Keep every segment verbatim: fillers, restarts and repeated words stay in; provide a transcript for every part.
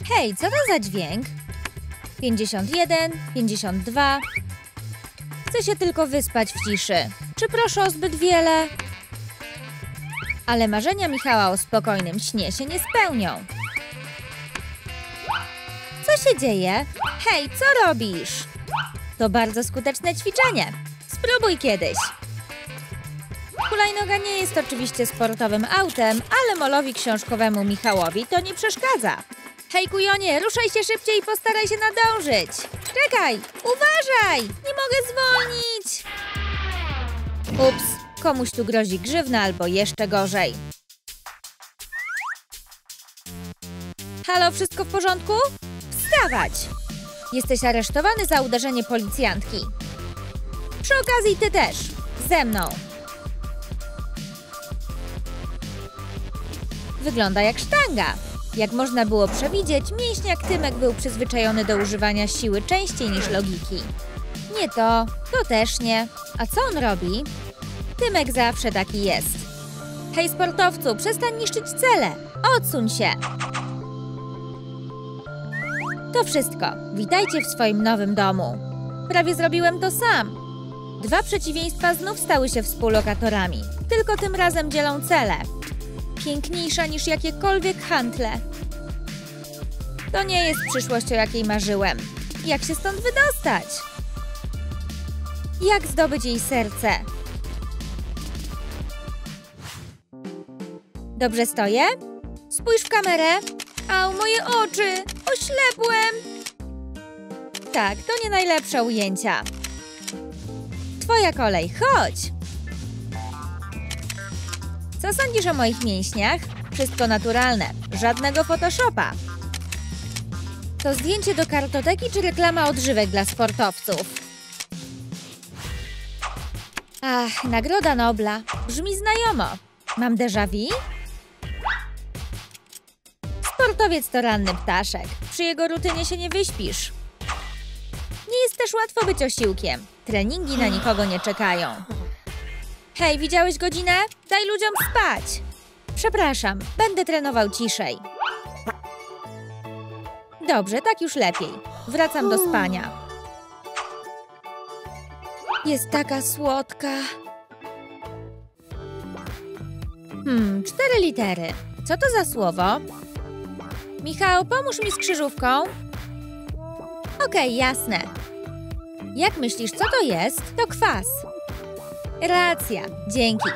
Hej, co to za dźwięk? pięćdziesiąt jeden, pięćdziesiąt dwa. Chcę się tylko wyspać w ciszy. Czy proszę o zbyt wiele? Ale marzenia Michała o spokojnym śnie się nie spełnią. Co się dzieje? Hej, co robisz? To bardzo skuteczne ćwiczenie. Spróbuj kiedyś. Hulajnoga nie jest oczywiście sportowym autem, ale molowi książkowemu Michałowi to nie przeszkadza. Hej, kujonie, ruszaj się szybciej i postaraj się nadążyć. Czekaj, uważaj! Nie mogę zwolnić! Ups, komuś tu grozi grzywna albo jeszcze gorzej. Halo, wszystko w porządku? Wstawać! Jesteś aresztowany za uderzenie policjantki. Przy okazji ty też. Ze mną. Wygląda jak sztanga. Jak można było przewidzieć, mięśniak Tymek był przyzwyczajony do używania siły częściej niż logiki. Nie to, to też nie. A co on robi? Tymek zawsze taki jest. Hej sportowcu, przestań niszczyć cele. Odsuń się. To wszystko. Witajcie w swoim nowym domu. Prawie zrobiłem to sam. Dwa przeciwieństwa znów stały się współlokatorami. Tylko tym razem dzielą cele. Piękniejsza niż jakiekolwiek handle. To nie jest przyszłość, o jakiej marzyłem. Jak się stąd wydostać? Jak zdobyć jej serce? Dobrze stoję? Spójrz w kamerę. Au, moje oczy! Oślepłem! Tak, to nie najlepsze ujęcia. Twoja kolej, chodź! Co sądzisz o moich mięśniach? Wszystko naturalne, żadnego photoshopa. To zdjęcie do kartoteki czy reklama odżywek dla sportowców? Ach, Nagroda Nobla. Brzmi znajomo. Mam déjà vu? Sportowiec to ranny ptaszek. Przy jego rutynie się nie wyśpisz. Nie jest też łatwo być osiłkiem. Treningi na nikogo nie czekają. Hej, widziałeś godzinę? Daj ludziom spać. Przepraszam, będę trenował ciszej. Dobrze, tak już lepiej. Wracam do spania. Jest taka słodka. Hmm, cztery litery. Co to za słowo? Michał, pomóż mi z krzyżówką. Okej, jasne. Jak myślisz, co to jest? To kwas. Racja, dzięki.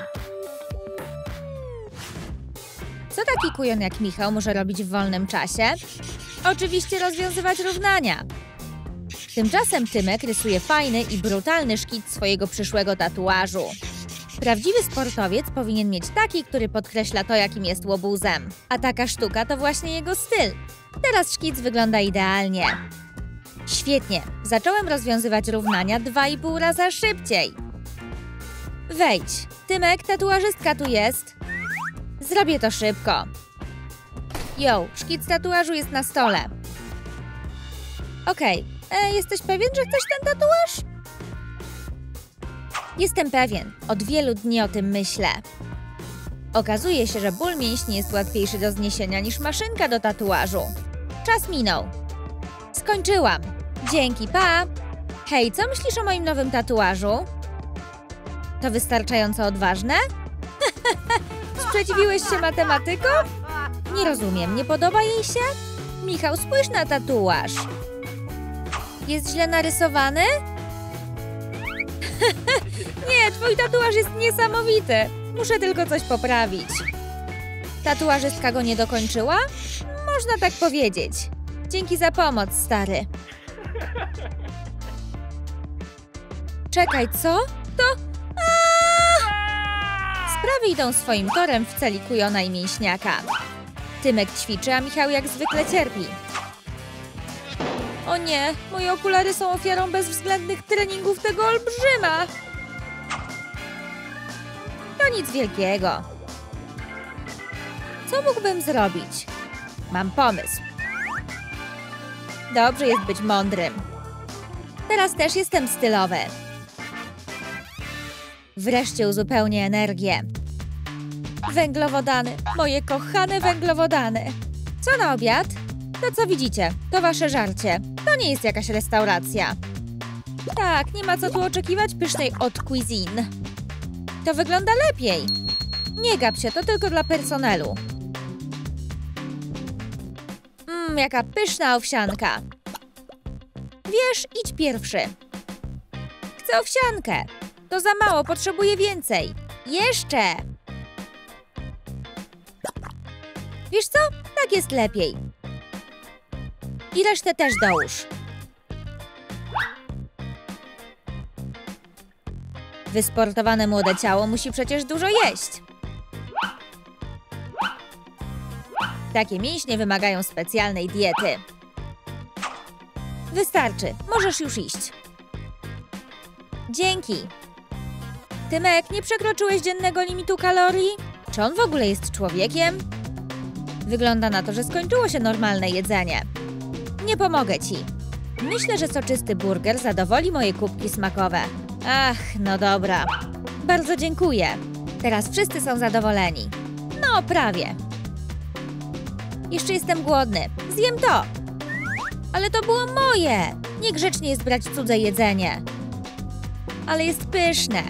Co taki kujon jak Michał może robić w wolnym czasie? Oczywiście rozwiązywać równania. Tymczasem Tymek rysuje fajny i brutalny szkic swojego przyszłego tatuażu. Prawdziwy sportowiec powinien mieć taki, który podkreśla to, jakim jest łobuzem. A taka sztuka to właśnie jego styl. Teraz szkic wygląda idealnie. Świetnie, zacząłem rozwiązywać równania dwa i pół raza szybciej. Wejdź. Tymek, tatuażystka tu jest. Zrobię to szybko. Jo, szkic tatuażu jest na stole. Okej, e, jesteś pewien, że chcesz ten tatuaż? Jestem pewien. Od wielu dni o tym myślę. Okazuje się, że ból mięśni jest łatwiejszy do zniesienia niż maszynka do tatuażu. Czas minął. Skończyłam. Dzięki, pa! Hej, co myślisz o moim nowym tatuażu? To wystarczająco odważne? Sprzeciwiłeś się matematykom? Nie rozumiem, nie podoba jej się? Michał, spójrz na tatuaż. Jest źle narysowany? Nie, twój tatuaż jest niesamowity. Muszę tylko coś poprawić. Tatuażystka go nie dokończyła? Można tak powiedzieć. Dzięki za pomoc, stary. Czekaj, co? To... Sprawy idą swoim torem w celi kujona i mięśniaka. Tymek ćwiczy, a Michał jak zwykle cierpi. O nie, moje okulary są ofiarą bezwzględnych treningów tego olbrzyma. To nic wielkiego. Co mógłbym zrobić? Mam pomysł. Dobrze jest być mądrym. Teraz też jestem stylowy. Wreszcie uzupełnię energię. Węglowodany, moje kochane węglowodany. Co na obiad? No co widzicie? To wasze żarcie. To nie jest jakaś restauracja. Tak, nie ma co tu oczekiwać pysznej haute cuisine. To wygląda lepiej. Nie gap się, to tylko dla personelu. Mmm, jaka pyszna owsianka. Wiesz, idź pierwszy. Chcę owsiankę. To za mało, potrzebuję więcej. Jeszcze. Wiesz co? Tak jest lepiej. I resztę też dołóż. Wysportowane młode ciało musi przecież dużo jeść. Takie mięśnie wymagają specjalnej diety. Wystarczy, możesz już iść. Dzięki. Tymek, nie przekroczyłeś dziennego limitu kalorii? Czy on w ogóle jest człowiekiem? Wygląda na to, że skończyło się normalne jedzenie. Nie pomogę ci. Myślę, że soczysty burger zadowoli moje kubki smakowe. Ach, no dobra. Bardzo dziękuję. Teraz wszyscy są zadowoleni. No, prawie. Jeszcze jestem głodny. Zjem to. Ale to było moje. Niegrzecznie jest brać cudze jedzenie. Ale jest pyszne.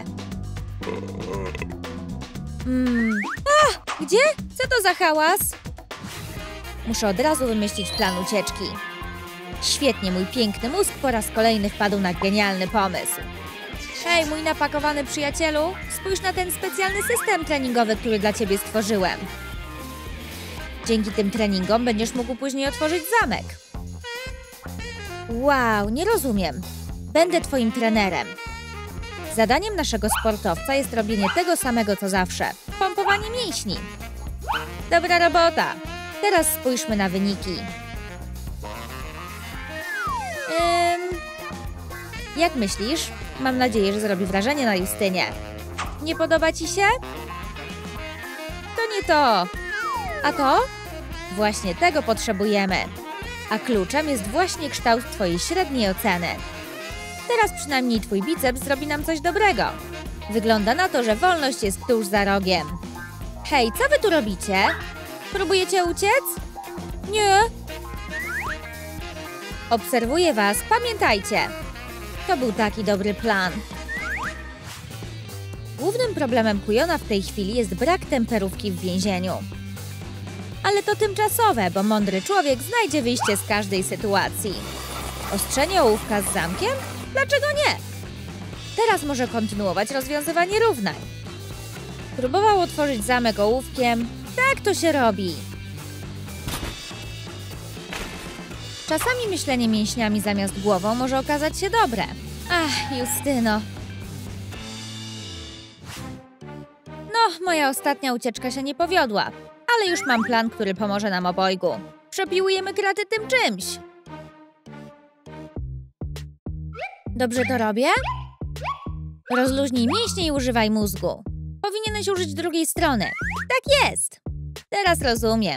Mmm. A, gdzie? Co to za hałas? Muszę od razu wymyślić plan ucieczki. Świetnie, mój piękny mózg po raz kolejny wpadł na genialny pomysł. Hej, mój napakowany przyjacielu, spójrz na ten specjalny system treningowy, który dla ciebie stworzyłem. Dzięki tym treningom będziesz mógł później otworzyć zamek. Wow, nie rozumiem. Będę twoim trenerem. Zadaniem naszego sportowca jest robienie tego samego co zawsze. Pompowanie mięśni. Dobra robota. Teraz spójrzmy na wyniki. Ym... Jak myślisz? Mam nadzieję, że zrobi wrażenie na Justynie. Nie podoba ci się? To nie to. A to? Właśnie tego potrzebujemy. A kluczem jest właśnie kształt twojej średniej oceny. Teraz przynajmniej twój biceps zrobi nam coś dobrego. Wygląda na to, że wolność jest tuż za rogiem. Hej, co wy tu robicie? Próbujecie uciec? Nie. Obserwuję was, pamiętajcie. To był taki dobry plan. Głównym problemem Kujona w tej chwili jest brak temperówki w więzieniu. Ale to tymczasowe, bo mądry człowiek znajdzie wyjście z każdej sytuacji. Ostrzenie ołówka z zamkiem? Dlaczego nie? Teraz może kontynuować rozwiązywanie równań. Próbował otworzyć zamek ołówkiem. Tak to się robi. Czasami myślenie mięśniami zamiast głową może okazać się dobre. Ach, Justyno. No, moja ostatnia ucieczka się nie powiodła. Ale już mam plan, który pomoże nam obojgu. Przepiłujemy kraty tym czymś. Dobrze to robię? Rozluźnij mięśnie i używaj mózgu. Powinieneś użyć drugiej strony. Tak jest! Teraz rozumiem.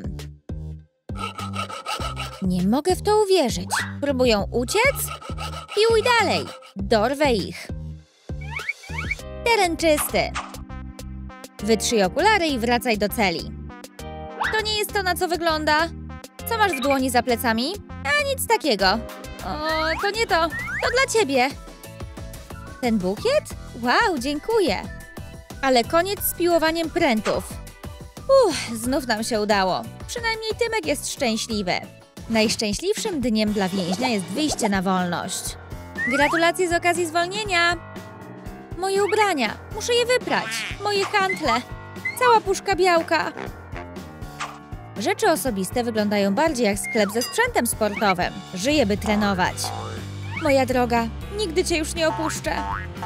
Nie mogę w to uwierzyć. Próbują uciec? Piłuj dalej. Dorwę ich. Teren czysty. Wytrzyj okulary i wracaj do celi. To nie jest to, na co wygląda. Co masz w dłoni za plecami? A nic takiego. O, to nie to. To dla ciebie. Ten bukiet? Wow, dziękuję. Ale koniec z piłowaniem prętów. Uff, znów nam się udało. Przynajmniej Tymek jest szczęśliwy. Najszczęśliwszym dniem dla więźnia jest wyjście na wolność. Gratulacje z okazji zwolnienia. Moje ubrania. Muszę je wyprać. Moje hantle. Cała puszka białka. Rzeczy osobiste wyglądają bardziej jak sklep ze sprzętem sportowym. Żyję, by trenować. Moja droga, nigdy cię już nie opuszczę.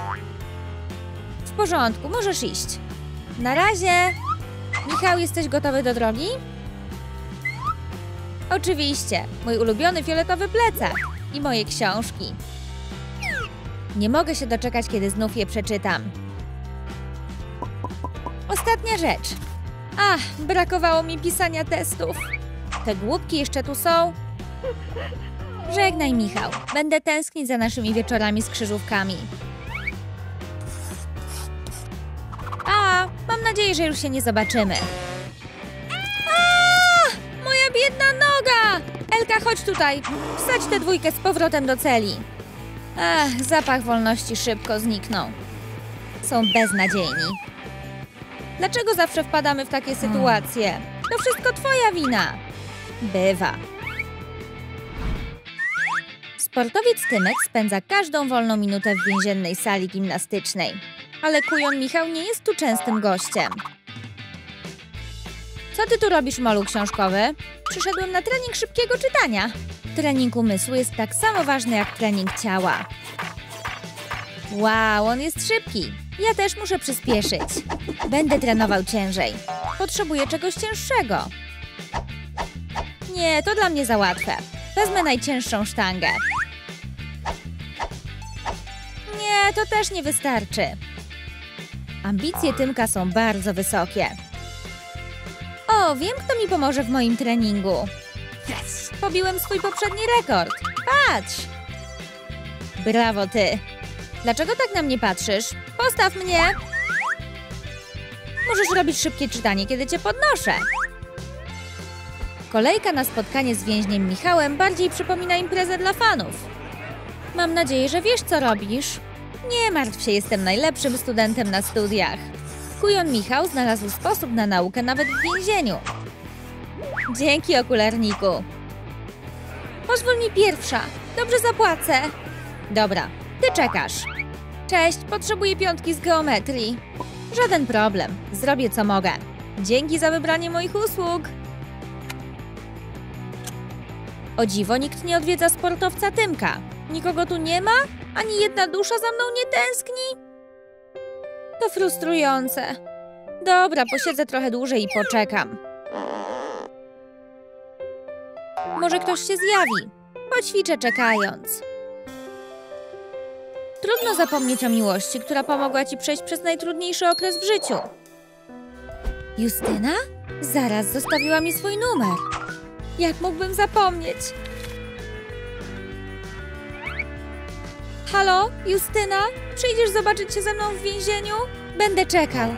W porządku, możesz iść. Na razie. Michał, jesteś gotowy do drogi? Oczywiście. Mój ulubiony fioletowy plecak. I moje książki. Nie mogę się doczekać, kiedy znów je przeczytam. Ostatnia rzecz. Ach, brakowało mi pisania testów. Te głupki jeszcze tu są? Żegnaj, Michał. Będę tęsknić za naszymi wieczorami z krzyżówkami. A, mam nadzieję, że już się nie zobaczymy. A, moja biedna noga! Elka, chodź tutaj. Wsadź tę dwójkę z powrotem do celi. Ach, zapach wolności szybko zniknął. Są beznadziejni. Dlaczego zawsze wpadamy w takie sytuacje? To wszystko twoja wina. Bywa. Sportowiec Tymek spędza każdą wolną minutę w więziennej sali gimnastycznej. Ale kujon Michał nie jest tu częstym gościem. Co ty tu robisz, molu książkowy? Przyszedłem na trening szybkiego czytania. Trening umysłu jest tak samo ważny jak trening ciała. Wow, on jest szybki. Ja też muszę przyspieszyć. Będę trenował ciężej. Potrzebuję czegoś cięższego. Nie, to dla mnie za łatwe. Wezmę najcięższą sztangę. Nie, to też nie wystarczy. Ambicje Tymka są bardzo wysokie. O, wiem, kto mi pomoże w moim treningu. Pobiłem swój poprzedni rekord. Patrz! Brawo ty. Dlaczego tak na mnie patrzysz? Postaw mnie! Możesz robić szybkie czytanie, kiedy cię podnoszę. Kolejka na spotkanie z więźniem Michałem bardziej przypomina imprezę dla fanów. Mam nadzieję, że wiesz, co robisz. Nie martw się, jestem najlepszym studentem na studiach. Kujon Michał znalazł sposób na naukę nawet w więzieniu. Dzięki, okularniku. Pozwól mi pierwsza. Dobrze zapłacę. Dobra, ty czekasz. Cześć, potrzebuję piątki z geometrii. Żaden problem, zrobię co mogę. Dzięki za wybranie moich usług. O dziwo, nikt nie odwiedza sportowca Tymka. Nikogo tu nie ma? Ani jedna dusza za mną nie tęskni? To frustrujące. Dobra, posiedzę trochę dłużej i poczekam. Może ktoś się zjawi. Poćwiczę czekając. Trudno zapomnieć o miłości, która pomogła ci przejść przez najtrudniejszy okres w życiu. Justyna? Zaraz zostawiła mi swój numer. Jak mógłbym zapomnieć? Halo, Justyna? Przyjdziesz zobaczyć się ze mną w więzieniu? Będę czekał.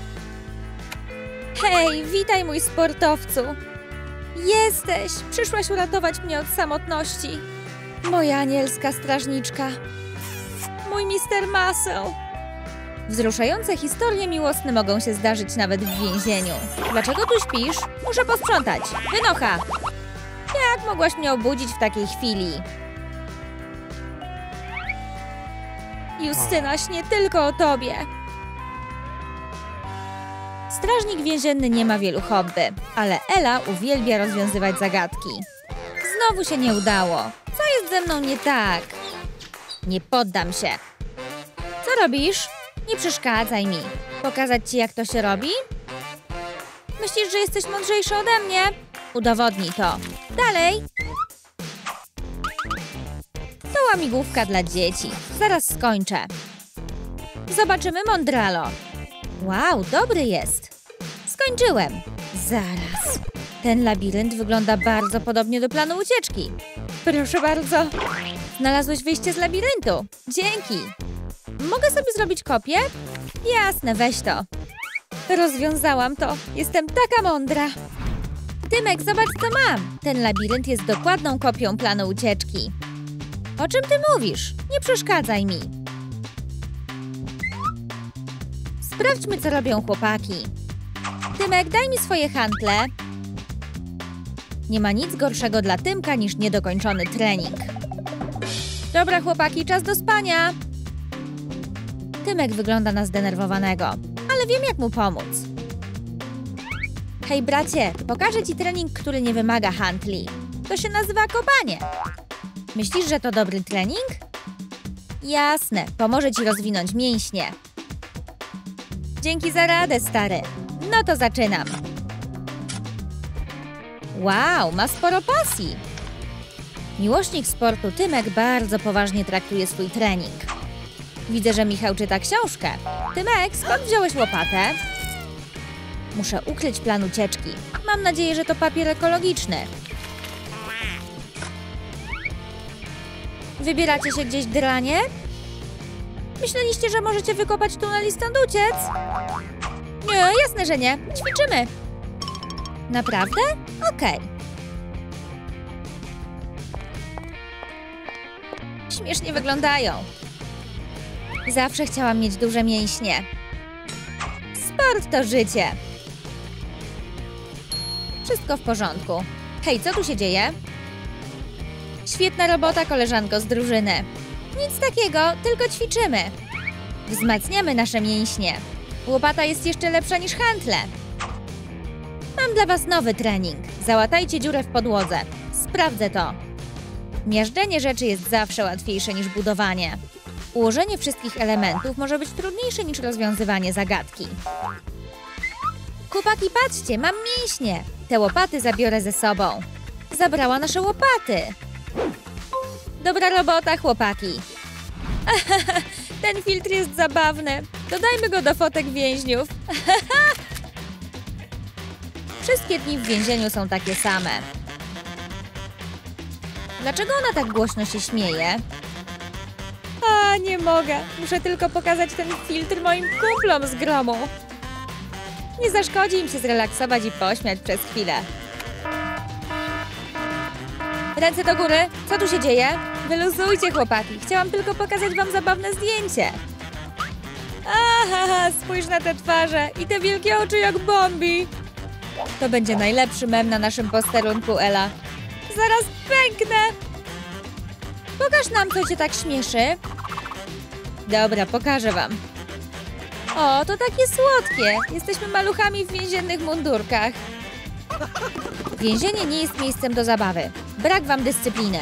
Hej, witaj, mój sportowcu. Jesteś! Przyszłaś uratować mnie od samotności. Moja anielska strażniczka. Mój mister Muscle. Wzruszające historie miłosne mogą się zdarzyć nawet w więzieniu. Dlaczego tu śpisz? Muszę posprzątać. Wynocha! Jak mogłaś mnie obudzić w takiej chwili? Justyna śni tylko o tobie. Strażnik więzienny nie ma wielu hobby, ale Ela uwielbia rozwiązywać zagadki. Znowu się nie udało. Co jest ze mną nie tak? Nie poddam się. Co robisz? Nie przeszkadzaj mi. Pokazać ci, jak to się robi? Myślisz, że jesteś mądrzejszy ode mnie? Udowodnij to. Dalej. To łamigłówka dla dzieci. Zaraz skończę. Zobaczymy Mondralo. Wow, dobry jest. Skończyłem. Zaraz. Ten labirynt wygląda bardzo podobnie do planu ucieczki. Proszę bardzo. Znalazłeś wyjście z labiryntu. Dzięki. Mogę sobie zrobić kopię? Jasne, weź to. Rozwiązałam to. Jestem taka mądra. Tymek, zobacz, co mam. Ten labirynt jest dokładną kopią planu ucieczki. O czym ty mówisz? Nie przeszkadzaj mi. Sprawdźmy, co robią chłopaki. Tymek, daj mi swoje hantle. Nie ma nic gorszego dla Tymka niż niedokończony trening. Dobra, chłopaki, czas do spania. Tymek wygląda na zdenerwowanego, ale wiem, jak mu pomóc. Hej, bracie, pokażę ci trening, który nie wymaga hantli. To się nazywa kopanie. Myślisz, że to dobry trening? Jasne, pomoże ci rozwinąć mięśnie. Dzięki za radę, stary. No to zaczynam. Wow, ma sporo pasji. Miłośnik sportu Tymek bardzo poważnie traktuje swój trening. Widzę, że Michał czyta książkę. Tymek, skąd wziąłeś łopatę? Muszę ukryć plan ucieczki. Mam nadzieję, że to papier ekologiczny. Wybieracie się gdzieś, dranie? Myśleliście, że możecie wykopać tunel i stąd uciec? Nie, jasne, że nie. Ćwiczymy. Naprawdę? Okej. Śmiesznie wyglądają. Zawsze chciałam mieć duże mięśnie. Sport to życie. Wszystko w porządku. Hej, co tu się dzieje? Świetna robota, koleżanko z drużyny. Nic takiego, tylko ćwiczymy. Wzmacniamy nasze mięśnie. Łopata jest jeszcze lepsza niż hantle. Mam dla was nowy trening. Załatajcie dziurę w podłodze. Sprawdzę to. Miażdżenie rzeczy jest zawsze łatwiejsze niż budowanie. Ułożenie wszystkich elementów może być trudniejsze niż rozwiązywanie zagadki. Chłopaki, patrzcie, mam mięśnie. Te łopaty zabiorę ze sobą. Zabrała nasze łopaty. Dobra robota, chłopaki. Ten filtr jest zabawny. Dodajmy go do fotek więźniów. Wszystkie dni w więzieniu są takie same. Dlaczego ona tak głośno się śmieje? A, nie mogę. Muszę tylko pokazać ten filtr moim kumplom z gromu. Nie zaszkodzi im się zrelaksować i pośmiać przez chwilę. Ręce do góry. Co tu się dzieje? Wyluzujcie, chłopaki. Chciałam tylko pokazać wam zabawne zdjęcie. Aha, spójrz na te twarze i te wielkie oczy jak Bombi. To będzie najlepszy mem na naszym posterunku, Ela. Zaraz pęknę. Pokaż nam, co cię tak śmieszy. Dobra, pokażę wam. O, to takie słodkie. Jesteśmy maluchami w więziennych mundurkach. Więzienie nie jest miejscem do zabawy. Brak wam dyscypliny.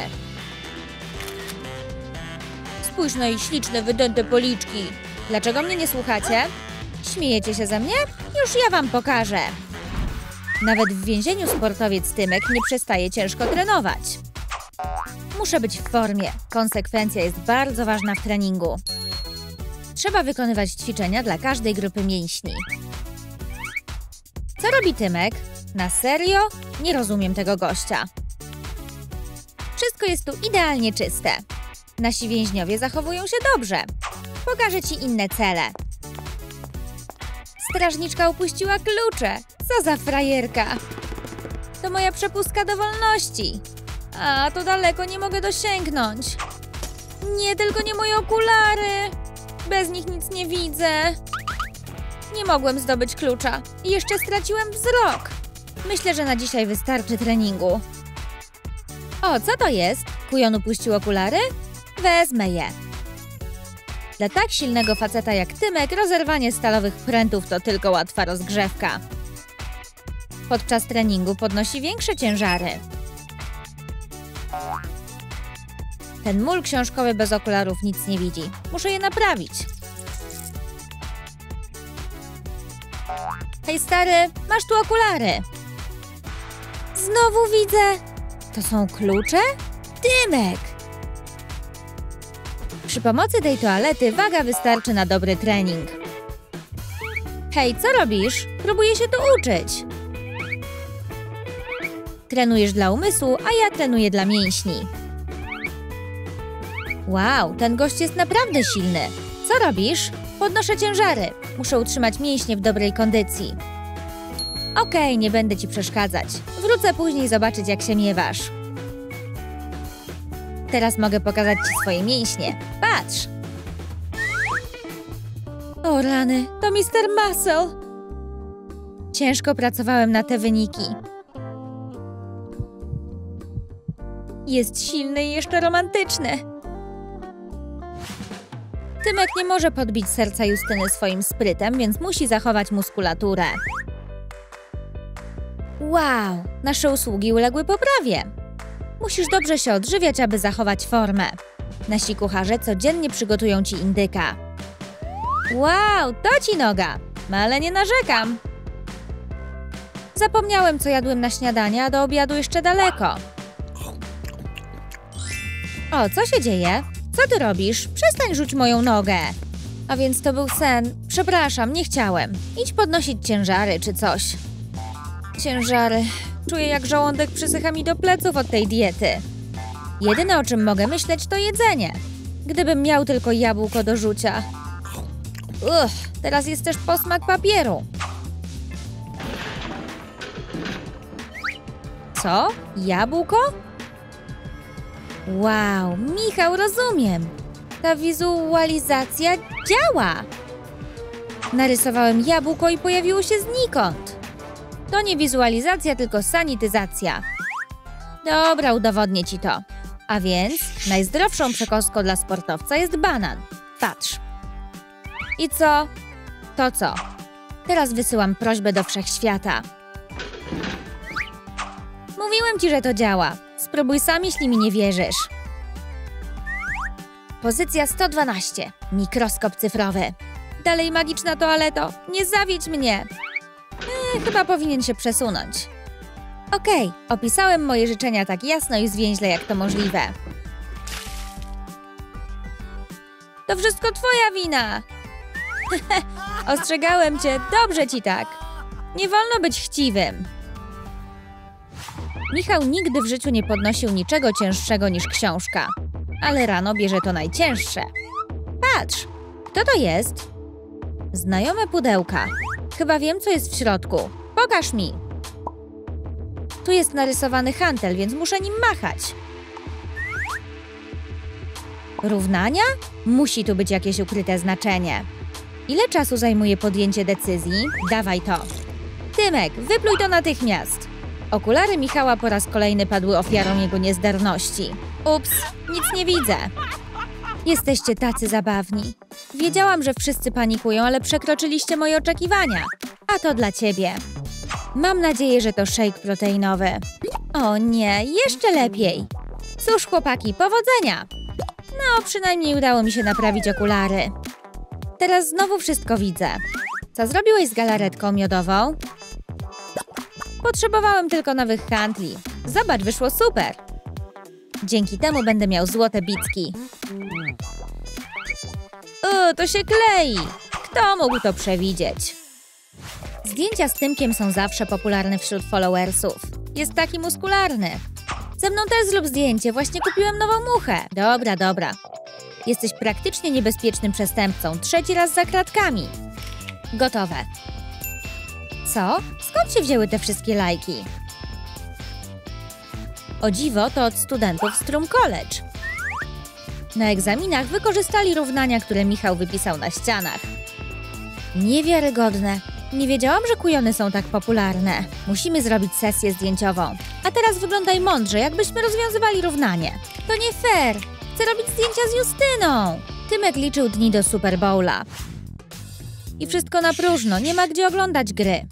Spójrz na jej śliczne, wydęte policzki. Dlaczego mnie nie słuchacie? Śmiejecie się ze mnie? Już ja wam pokażę. Nawet w więzieniu sportowiec Tymek nie przestaje ciężko trenować. Muszę być w formie. Konsekwencja jest bardzo ważna w treningu. Trzeba wykonywać ćwiczenia dla każdej grupy mięśni. Co robi Tymek? Na serio? Nie rozumiem tego gościa. Wszystko jest tu idealnie czyste. Nasi więźniowie zachowują się dobrze. Pokażę ci inne cele. Strażniczka upuściła klucze. Co za frajerka. To moja przepustka do wolności. A, to daleko, nie mogę dosięgnąć. Nie, tylko nie moje okulary. Bez nich nic nie widzę. Nie mogłem zdobyć klucza. I jeszcze straciłem wzrok. Myślę, że na dzisiaj wystarczy treningu. O, co to jest? Kujon upuścił okulary? Wezmę je. Dla tak silnego faceta jak Tymek rozerwanie stalowych prętów to tylko łatwa rozgrzewka. Podczas treningu podnosi większe ciężary. Ten mól książkowy bez okularów nic nie widzi. Muszę je naprawić. Hej stary, masz tu okulary. Znowu widzę. To są klucze? Tymek! Przy pomocy tej toalety waga wystarczy na dobry trening. Hej, co robisz? Próbuję się tu uczyć. Trenujesz dla umysłu, a ja trenuję dla mięśni. Wow, ten gość jest naprawdę silny. Co robisz? Podnoszę ciężary. Muszę utrzymać mięśnie w dobrej kondycji. Okej, nie będę ci przeszkadzać. Wrócę później zobaczyć, jak się miewasz. Teraz mogę pokazać ci swoje mięśnie. Patrz! O rany, to mister Muscle. Ciężko pracowałem na te wyniki. Jest silny i jeszcze romantyczny. Tymek nie może podbić serca Justyny swoim sprytem, więc musi zachować muskulaturę. Wow, nasze usługi uległy poprawie. Musisz dobrze się odżywiać, aby zachować formę. Nasi kucharze codziennie przygotują ci indyka. Wow, to ci noga, ale nie narzekam. Zapomniałem, co jadłem na śniadanie, a do obiadu jeszcze daleko. O, co się dzieje? Co ty robisz? Przestań rzuć moją nogę. A więc to był sen. Przepraszam, nie chciałem. Idź podnosić ciężary czy coś. Ciężary. Czuję, jak żołądek przysycha mi do pleców od tej diety. Jedyne, o czym mogę myśleć, to jedzenie. Gdybym miał tylko jabłko do rzucia. Uch, teraz jest też posmak papieru. Co? Jabłko? Wow, Michał, rozumiem. Ta wizualizacja działa. Narysowałem jabłko i pojawiło się znikąd. To nie wizualizacja, tylko sanityzacja. Dobra, udowodnię ci to. A więc najzdrowszą przekąską dla sportowca jest banan. Patrz. I co? To co? Teraz wysyłam prośbę do wszechświata. Mówiłem ci, że to działa. Spróbuj sam, jeśli mi nie wierzysz. Pozycja sto dwanaście. Mikroskop cyfrowy. Dalej magiczna toaleto. Nie zawiedź mnie. Eee, chyba powinien się przesunąć. Okej, okay, opisałem moje życzenia tak jasno i zwięźle, jak to możliwe. To wszystko twoja wina. Ostrzegałem cię, dobrze ci tak. Nie wolno być chciwym. Michał nigdy w życiu nie podnosił niczego cięższego niż książka. Ale rano bierze to najcięższe. Patrz, kto to jest? Znajome pudełka. Chyba wiem, co jest w środku. Pokaż mi. Tu jest narysowany hantel, więc muszę nim machać. Równania? Musi tu być jakieś ukryte znaczenie. Ile czasu zajmuje podjęcie decyzji? Dawaj to. Tymek, wypluj to natychmiast. Okulary Michała po raz kolejny padły ofiarą jego niezdarności. Ups, nic nie widzę. Jesteście tacy zabawni. Wiedziałam, że wszyscy panikują, ale przekroczyliście moje oczekiwania. A to dla ciebie. Mam nadzieję, że to shake proteinowy. O nie, jeszcze lepiej. Cóż, chłopaki, powodzenia. No, przynajmniej udało mi się naprawić okulary. Teraz znowu wszystko widzę. Co zrobiłeś z galaretką miodową? Potrzebowałem tylko nowych handli. Zobacz, wyszło super. Dzięki temu będę miał złote bicki. O, to się klei. Kto mógł to przewidzieć? Zdjęcia z Tymkiem są zawsze popularne wśród followersów. Jest taki muskularny. Ze mną też zrób zdjęcie, właśnie kupiłem nową muchę. Dobra, dobra. Jesteś praktycznie niebezpiecznym przestępcą. Trzeci raz za kratkami. Gotowe. Co? Skąd się wzięły te wszystkie lajki? O dziwo, to od studentów z Trum College. Na egzaminach wykorzystali równania, które Michał wypisał na ścianach. Niewiarygodne. Nie wiedziałam, że kujony są tak popularne. Musimy zrobić sesję zdjęciową. A teraz wyglądaj mądrze, jakbyśmy rozwiązywali równanie. To nie fair. Chcę robić zdjęcia z Justyną. Tymek liczył dni do Super Bowla. I wszystko na próżno, nie ma gdzie oglądać gry.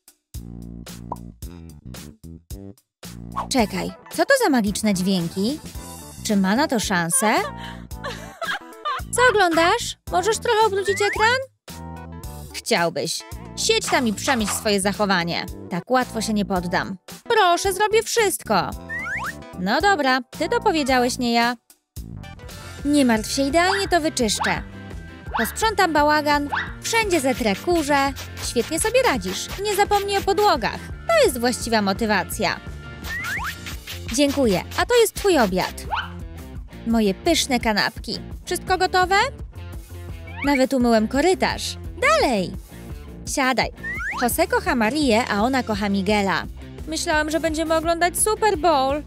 Czekaj, co to za magiczne dźwięki? Czy ma na to szansę? Co oglądasz? Możesz trochę obrócić ekran? Chciałbyś. Siedź tam i przemyśl swoje zachowanie. Tak łatwo się nie poddam. Proszę, zrobię wszystko. No dobra, ty to powiedziałeś, nie ja. Nie martw się, idealnie to wyczyszczę. Posprzątam bałagan, wszędzie zetrę kurze. Świetnie sobie radzisz. Nie zapomnij o podłogach. To jest właściwa motywacja. Dziękuję, a to jest twój obiad. Moje pyszne kanapki. Wszystko gotowe? Nawet umyłem korytarz. Dalej! Siadaj. Jose kocha Marię, a ona kocha Miguela. Myślałam, że będziemy oglądać Super Bowl.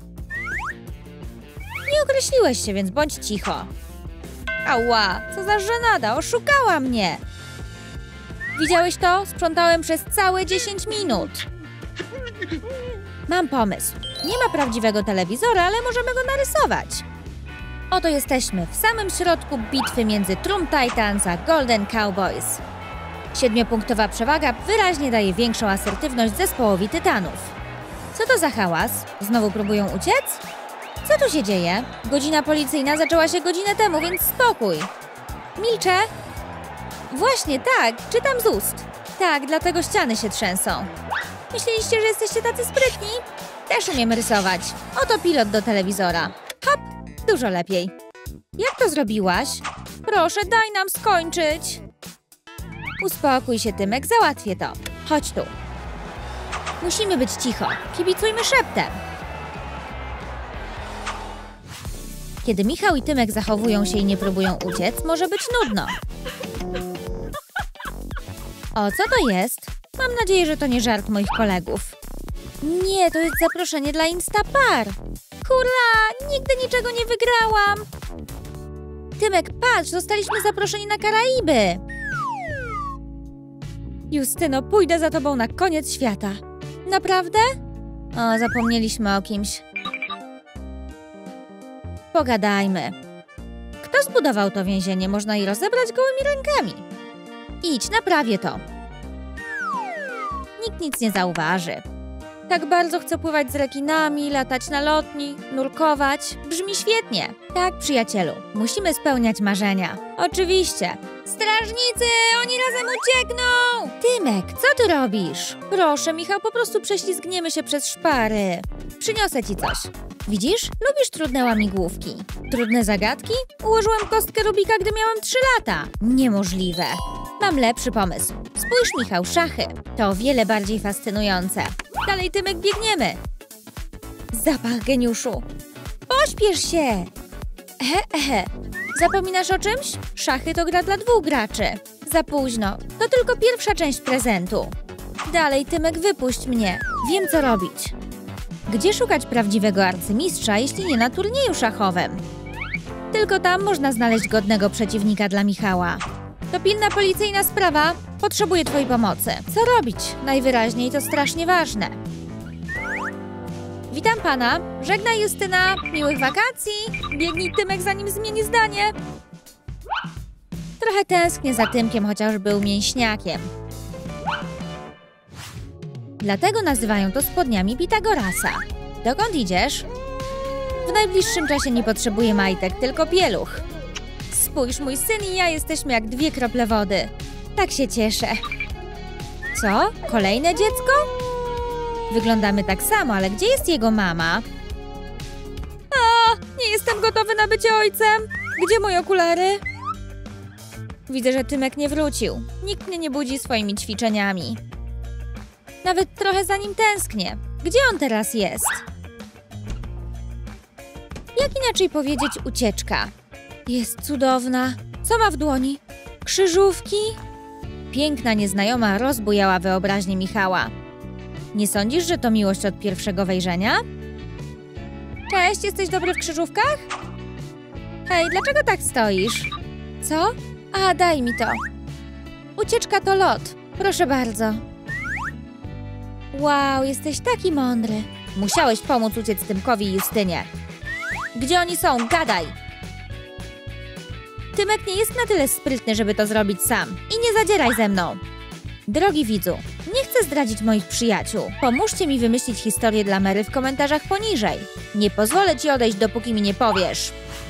Nie określiłeś się, więc bądź cicho. Ała, co za żenada, oszukała mnie. Widziałeś to? Sprzątałem przez całe dziesięć minut. Mam pomysł. Nie ma prawdziwego telewizora, ale możemy go narysować. Oto jesteśmy w samym środku bitwy między Trum Titans a Golden Cowboys. Siedmiopunktowa przewaga wyraźnie daje większą asertywność zespołowi Tytanów. Co to za hałas? Znowu próbują uciec? Co tu się dzieje? Godzina policyjna zaczęła się godzinę temu, więc spokój. Milczę. Właśnie tak, czytam z ust. Tak, dlatego ściany się trzęsą. Myśleliście, że jesteście tacy sprytni? Też umiem rysować. Oto pilot do telewizora. Hop, dużo lepiej. Jak to zrobiłaś? Proszę, daj nam skończyć. Uspokój się, Tymek, załatwię to. Chodź tu. Musimy być cicho. Kibicujmy szeptem. Kiedy Michał i Tymek zachowują się i nie próbują uciec, może być nudno. O, co to jest? Mam nadzieję, że to nie żart moich kolegów. Nie, to jest zaproszenie dla Instapar. Hurra! Nigdy niczego nie wygrałam! Tymek, patrz, zostaliśmy zaproszeni na Karaiby! Justyno, pójdę za tobą na koniec świata. Naprawdę? O, zapomnieliśmy o kimś. Pogadajmy. Kto zbudował to więzienie? Można je rozebrać gołymi rękami. Idź, naprawię to. Nikt nic nie zauważy. Tak bardzo chcę pływać z rekinami, latać na lotni, nurkować. Brzmi świetnie. Tak, przyjacielu, musimy spełniać marzenia. Oczywiście. Strażnicy, oni razem uciekną! Tymek, co ty robisz? Proszę, Michał, po prostu prześlizgniemy się przez szpary. Przyniosę ci coś. Widzisz? Lubisz trudne łamigłówki. Trudne zagadki? Ułożyłem kostkę Rubika, gdy miałam trzy lata. Niemożliwe. Mam lepszy pomysł. Spójrz, Michał, szachy. To o wiele bardziej fascynujące. Dalej, Tymek, biegniemy. Zapach, geniuszu. Pośpiesz się. Ehe, ehe. Zapominasz o czymś? Szachy to gra dla dwóch graczy. Za późno. To tylko pierwsza część prezentu. Dalej, Tymek, wypuść mnie. Wiem, co robić. Gdzie szukać prawdziwego arcymistrza, jeśli nie na turnieju szachowym? Tylko tam można znaleźć godnego przeciwnika dla Michała. To pilna policyjna sprawa. Potrzebuję twojej pomocy. Co robić? Najwyraźniej to strasznie ważne. Witam pana. Żegnaj, Justyna. Miłych wakacji. Biegnij, Tymek, zanim zmieni zdanie. Trochę tęsknię za Tymkiem, chociaż był mięśniakiem. Dlatego nazywają to spodniami Pitagorasa. Dokąd idziesz? W najbliższym czasie nie potrzebuję majtek, tylko pieluch. Spójrz, mój syn i ja jesteśmy jak dwie krople wody. Tak się cieszę. Co? Kolejne dziecko? Wyglądamy tak samo, ale gdzie jest jego mama? A, nie jestem gotowy na bycie ojcem. Gdzie moje okulary? Widzę, że Tymek nie wrócił. Nikt mnie nie budzi swoimi ćwiczeniami. Nawet trochę za nim tęsknię. Gdzie on teraz jest? Jak inaczej powiedzieć ucieczka? Jest cudowna. Co ma w dłoni? Krzyżówki? Piękna nieznajoma rozbujała wyobraźnię Michała. Nie sądzisz, że to miłość od pierwszego wejrzenia? Cześć, jesteś dobry w krzyżówkach? Hej, dlaczego tak stoisz? Co? A, daj mi to. Ucieczka to lot. Proszę bardzo. Wow, jesteś taki mądry. Musiałeś pomóc uciec Tymkowi i Justynie. Gdzie oni są? Gadaj! Tymek nie jest na tyle sprytny, żeby to zrobić sam. I nie zadzieraj ze mną. Drogi widzu, nie chcę zdradzić moich przyjaciół. Pomóżcie mi wymyślić historię dla Mary w komentarzach poniżej. Nie pozwolę ci odejść, dopóki mi nie powiesz.